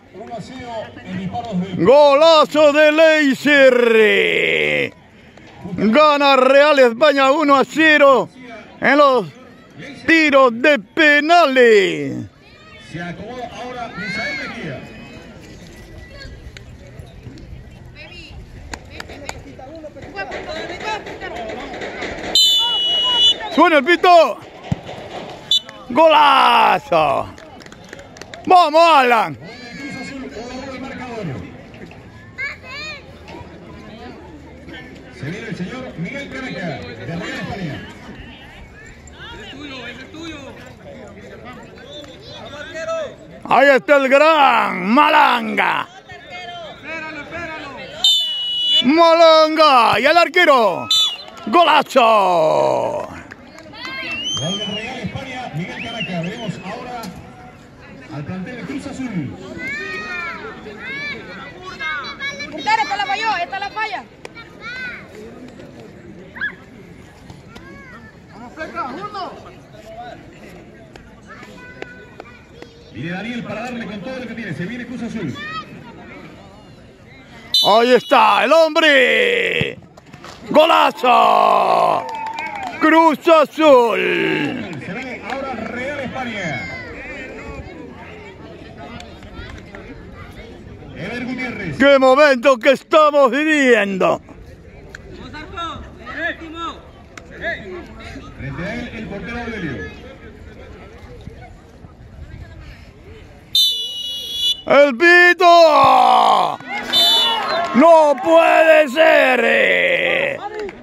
Golazo de Leiser. Gana Real España 1-0 en los tiros de penales. Se acomoda ahora Misael Mejía. Suena el pito. Golazo. Vamos, Alan. Se viene el señor Miguel Caraca, de Real España. Ahí está el gran Malanga. Malanga y el arquero. Golazo. Gol de Real España, Miguel Caraca. Veremos ahora al plantel de Cruz Azul. Esta la falló, esta la falla. Vamos, Fleca, uno. Viene Daniel para darle con todo lo que tiene. Se viene Cruz Azul. Ahí está el hombre. Golazo. Cruz Azul. Se viene ahora Real España. Ever Gutiérrez. Qué momento que estamos viviendo. Frente a él el portero Aurelio. ¡El pito! ¡No puede ser!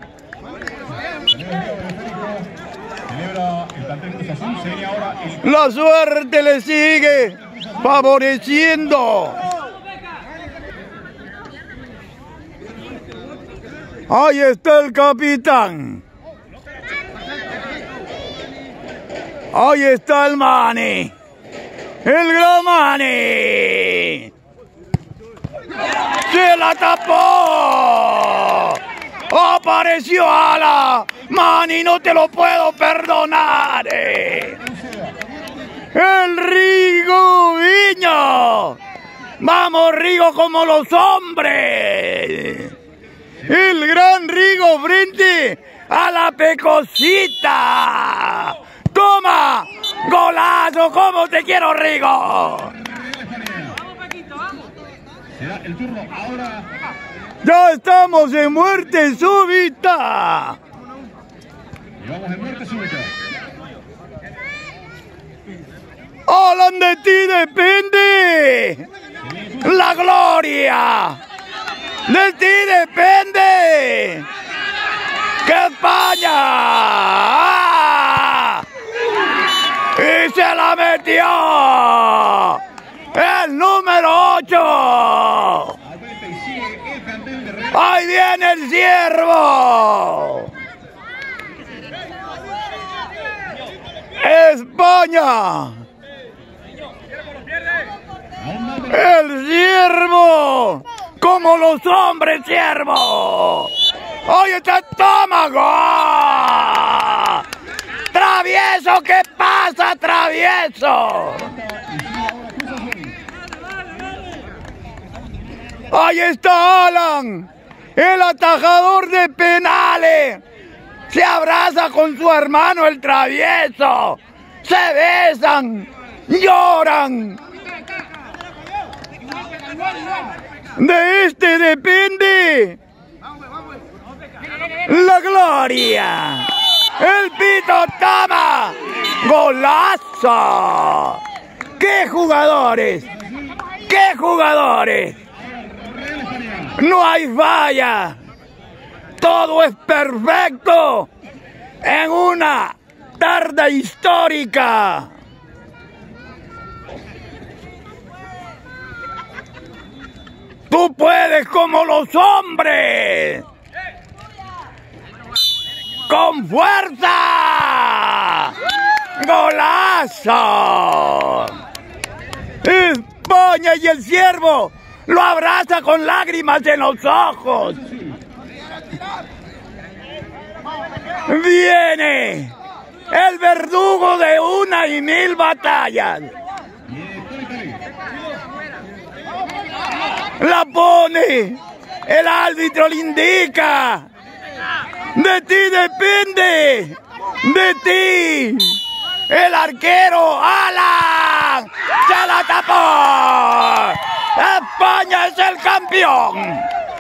Celebra el plantel Cruz Azul. Se viene ahora el... La suerte le sigue favoreciendo. Ahí está el capitán. Ahí está el Mani. El gran Mani. ¡Se la tapó! ¡Apareció Ala! ¡Mani, no te lo puedo perdonar! ¡El Rigo Viño! ¡Vamos, Rigo, como los hombres! ¡El gran Rigo frente a la Pecosita! ¡Toma! ¡Golazo! ¡Cómo te quiero, Rigo! Será el turno ahora. ¡Ya estamos en muerte súbita! Y vamos en muerte súbita. ¡Alan, de ti depende! ¡La gloria! ¡De ti depende! ¡Que España! ¡Ah! ¡Y se la metió! ¡El número 8! ¡Ahí viene el Ciervo! ¡España! ¡El Ciervo! ¡Como los hombres, Ciervo! ¡Ahí está! ¡Toma, gol! ¡Travieso! ¿Qué pasa, travieso? ¡Ahí está Alan! ¡El atajador de penales! ¡Se abraza con su hermano el travieso! ¡Se besan! ¡Lloran! De este depende la gloria. El pito toma. ¡Golazo! ¡Qué jugadores! ¡Qué jugadores! No hay falla. Todo es perfecto en una tarde histórica. Tú puedes como los hombres. ¡Con fuerza! ¡Golazo! España y el Ciervo lo abraza con lágrimas en los ojos. Viene el verdugo de 1 y 1000 batallas. La pone. El árbitro le indica. De ti depende. De ti. El arquero Alan se la tapó. España es el campeón.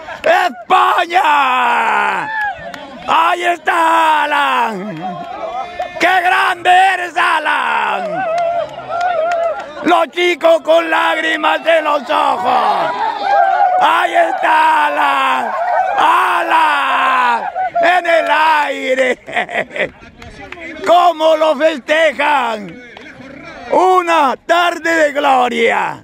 España. Ahí está Alan. ¡Qué grande eres, Alan! Los chicos con lágrimas en los ojos. Ahí está Alan. Alan en el aire. ¿Cómo lo festejan? Una tarde de gloria.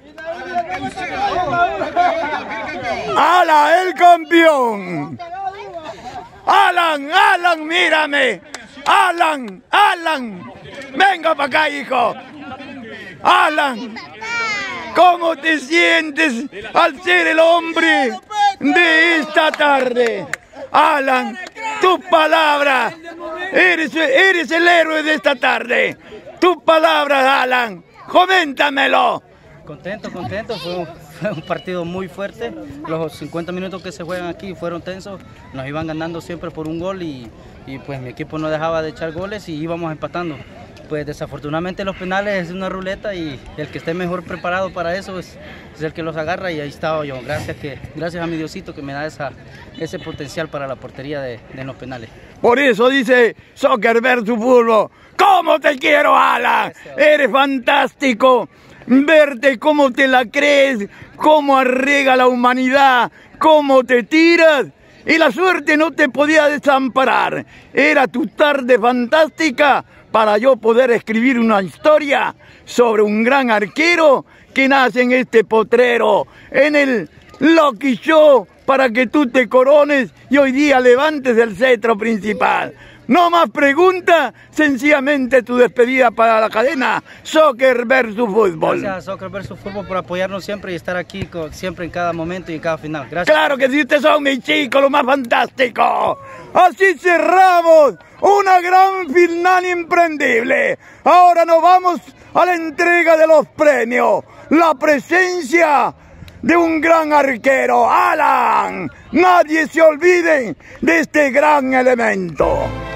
Alan, el campeón. Alan, Alan, mírame. Alan, Alan. Venga para acá, hijo. Alan, ¿cómo te sientes al ser el hombre de esta tarde? Alan, tus palabras. Eres el héroe de esta tarde. Tus palabras, Alan. Coméntamelo. Contento. Fue un partido muy fuerte. Los 50 minutos que se juegan aquí fueron tensos. Nos iban ganando siempre por un gol y pues mi equipo no dejaba de echar goles y íbamos empatando. Pues desafortunadamente los penales es una ruleta y el que esté mejor preparado para eso es el que los agarra, y ahí estaba yo. Gracias a mi Diosito que me da ese potencial para la portería de los penales. Por eso dice Soccer versus Fútbol. ¿Cómo te quiero, Alan? Eres fantástico. Verte cómo te la crees, cómo arrega la humanidad, cómo te tiras. Y la suerte no te podía desamparar. Era tu tarde fantástica para yo poder escribir una historia sobre un gran arquero que nace en este potrero, en el Lucky Show, para que tú te corones y hoy día levantes el cetro principal. No más preguntas, sencillamente tu despedida para la cadena Soccer versus Fútbol. Gracias a Soccer versus Fútbol por apoyarnos siempre y estar aquí siempre en cada momento y en cada final. Gracias. Claro que sí, ustedes son mis chicos, lo más fantástico. Así cerramos una gran final imprendible. Ahora nos vamos a la entrega de los premios. La presencia de un gran arquero, Alan. Nadie se olvide de este gran elemento.